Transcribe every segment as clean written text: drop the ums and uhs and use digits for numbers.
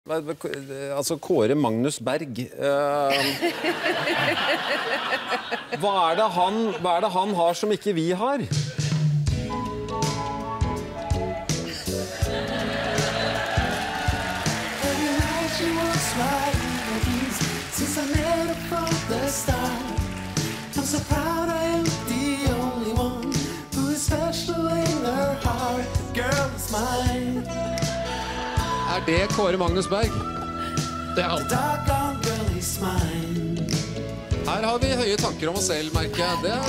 Altså Kåre Magnus Berg hva er det han har som ikke vi har? Er det Kåre Magnus Berg? Det er alt. Her har vi høye tanker om oss selv, merker jeg. Det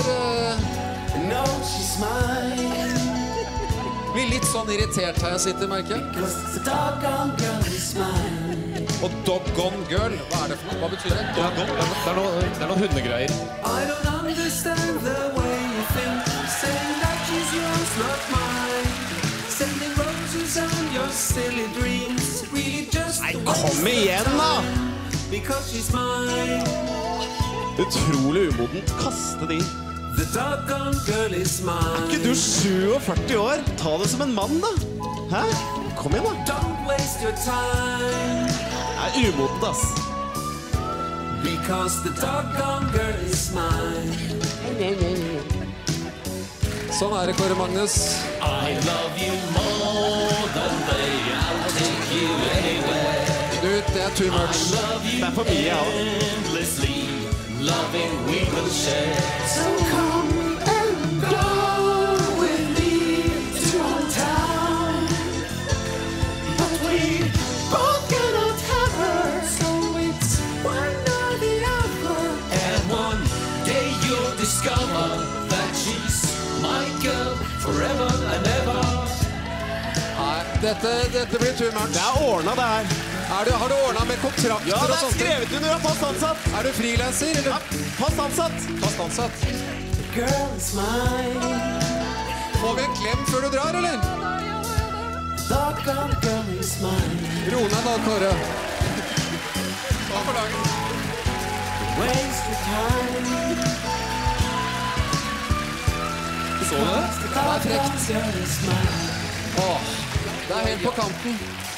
blir litt sånn irritert her jeg sitter, merker jeg. Og doggone girl, hva er det for noe? Hva betyr det? Det er noe hundegreier. I don't understand the way you think, saying that she's yours, not mine. Sending roses on your silly dreams, really just the way. Kom igjen da! Because she's mine. Utrolig umoden. Kaste det inn. The doggone girl is mine. Er ikke du 47 år? Ta det som en mann da. Hæ? Kom igjen da. Don't waste your time. Det er umodent, ass. Because the doggone girl is mine. Sånn er det, Kåre Magnus. I love you more than they, I'll take you anywhere. Du, det er too much. I love you det er for mye, ja. Endlessly, loving we will share. So come and go with me to our town. But we both cannot have her, so it's one or the other. And one day you'll discover that she's my girl forever and ever. Nei, dette blir too much. Det er ordnet det her. Har du ordnet med kontrakter ja, og sånt? Ja, det er skrevet under og fast ansatt. Er du freelancer, eller? Ja, fast ansatt. Fast ansatt. The girl is mine. Får vi en klem før du drar, eller? The girl is mine. Ro ned da, Kåre. Hva for dagen? Waste your time. Så du det? Det er frekt. Åh, det er helt på kanten.